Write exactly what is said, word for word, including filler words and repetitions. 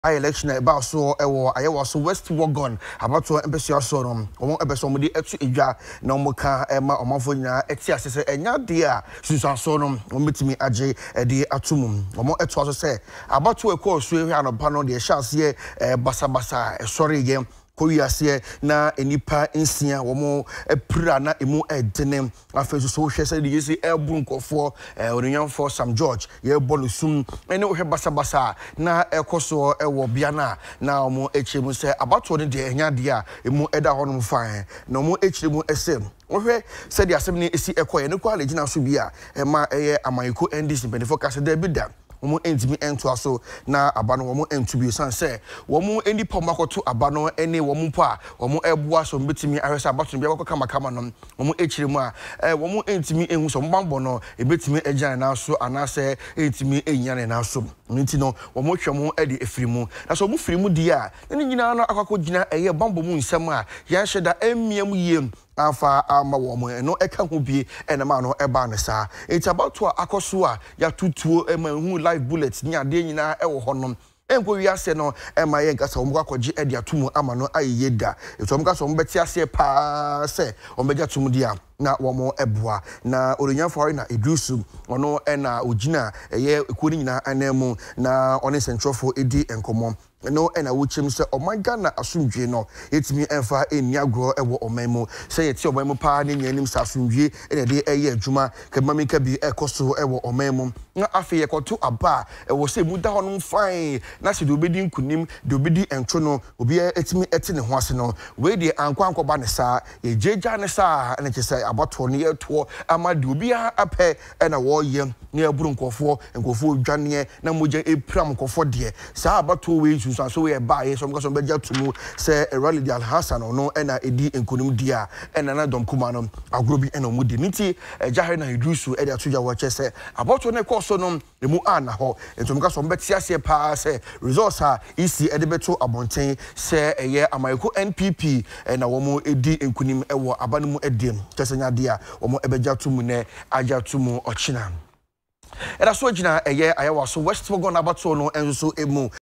election about so ewo Ayawaso Wuogon about to embassy sorum omo ebeso mo de etu edwa na omo ka ema omafo nyina eti asese enya de a susan sorum ometimi age de atumum omo etu aso se about to ekọ so ehwa no pa no de hyase basa basa sorry ye kowiase na enipa nsia womo epra na emu edene afeso so hwe se de yesi ebu nkofo onyanfo Sam George ye bolu sum ene hwe basa basa na ekoso ewo bia na na omo echemu se abato ne de enya de a emu eda honom fan na omo echiremu esem ohwe se de asem ne esi ekoye ne kwa legina so bia ema eye amayiko N D C benefo kase de bida womo entimi ento aso na abano womo entu bi san se womo eni pom makoto abano ene womo pa womo eboa so mbetimi ahwesa abato bia kokka makama no womo echiremu a eh womo entimi enhu so mbambo no ebetimi agyan na so anase entimi enyane na so nti no womo hwemo ede efirimu na so womo firimu di a ne nyina no akako gina eye bambo mu nsem a yan hyeda emiam yiem afa ama womo no eka ho bi enema no eba ne sa it's about to akoso a ya tutuo ema hu live bullets nya de nyina ewo honom enko wi ase no ema ye nkasa womo akwaji ede atumu ama no ayeda eto womo kasa womo beti ase pa se womo beja tumu dia na womo eboa na orenyanfo na edusu ono ena ogina eye ekuri nyina anemu na one centrofo edi enkomo no ena wuchem se omaga na asumdwe no etimi enfa eni agro ewo omemu se yeti omemu pa ne nyanim sa asumdwe ena de eye adwuma kemami ka bi ekoso ewo omemu na afi yekoto aba ewo se muda honom fine na se de obedi nkunim de obedi entwo no obi etimi eti ne ho ase no we de ankwa ankoba ne sa ejeja ne sa ena kese abato ne yeto ama de obi apɛ ena wo ye ne aburu nkofo nkofo dwane na moja epram nkofo de sa abato we so so we ba ye so mka so beja tumu se rally di Al Hassan no ena edi enkonum dia ena na dom kuma no agrobi ena mu di nti ejahe na hidusu edi atoja wa chese abato ne koso no emu ana ho ento mka so mbeti ase pa se results ha isi edi beto abonten se eye amayeko N P P ena womo edi enkonim ewo abanmu edem chese nya dia womo ebeja tumu ne aja tumu ochina era so gina eye Ayawaso Wuogon abato no enso emu